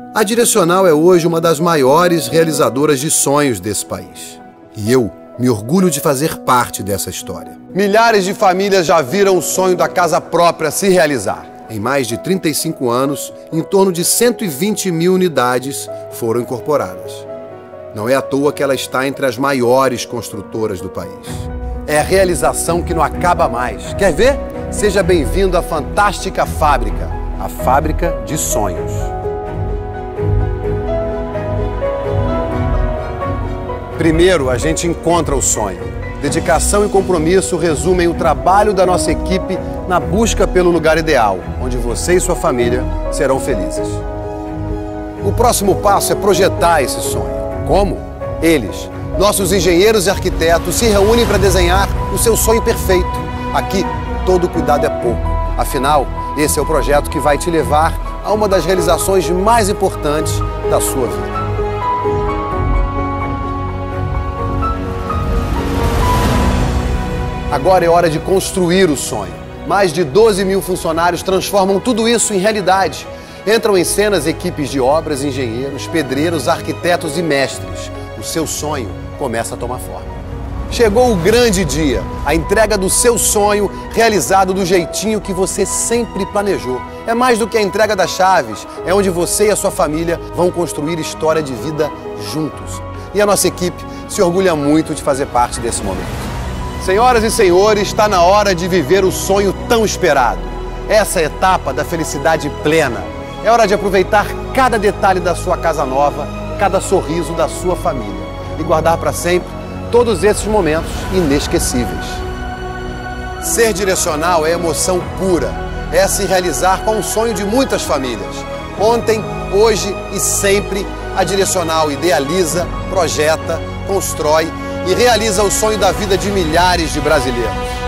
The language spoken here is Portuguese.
A Direcional é hoje uma das maiores realizadoras de sonhos desse país. E eu me orgulho de fazer parte dessa história. Milhares de famílias já viram o sonho da casa própria se realizar. Em mais de 35 anos, em torno de 120 mil unidades foram incorporadas. Não é à toa que ela está entre as maiores construtoras do país. É a realização que não acaba mais. Quer ver? Seja bem-vindo à fantástica fábrica, a Fábrica de Sonhos. Primeiro, a gente encontra o sonho. Dedicação e compromisso resumem o trabalho da nossa equipe na busca pelo lugar ideal, onde você e sua família serão felizes. O próximo passo é projetar esse sonho. Como? Eles, nossos engenheiros e arquitetos, se reúnem para desenhar o seu sonho perfeito. Aqui, todo cuidado é pouco. Afinal, esse é o projeto que vai te levar a uma das realizações mais importantes da sua vida. Agora é hora de construir o sonho. Mais de 12 mil funcionários transformam tudo isso em realidade. Entram em cena as equipes de obras, engenheiros, pedreiros, arquitetos e mestres. O seu sonho começa a tomar forma. Chegou o grande dia, a entrega do seu sonho realizado do jeitinho que você sempre planejou. É mais do que a entrega das chaves, é onde você e a sua família vão construir história de vida juntos. E a nossa equipe se orgulha muito de fazer parte desse momento. Senhoras e senhores, está na hora de viver o sonho tão esperado. Essa é a etapa da felicidade plena. É hora de aproveitar cada detalhe da sua casa nova, cada sorriso da sua família e guardar para sempre todos esses momentos inesquecíveis. Ser Direcional é emoção pura, é se realizar com o sonho de muitas famílias. Ontem, hoje e sempre, a Direcional idealiza, projeta, constrói e realiza o sonho da vida de milhares de brasileiros.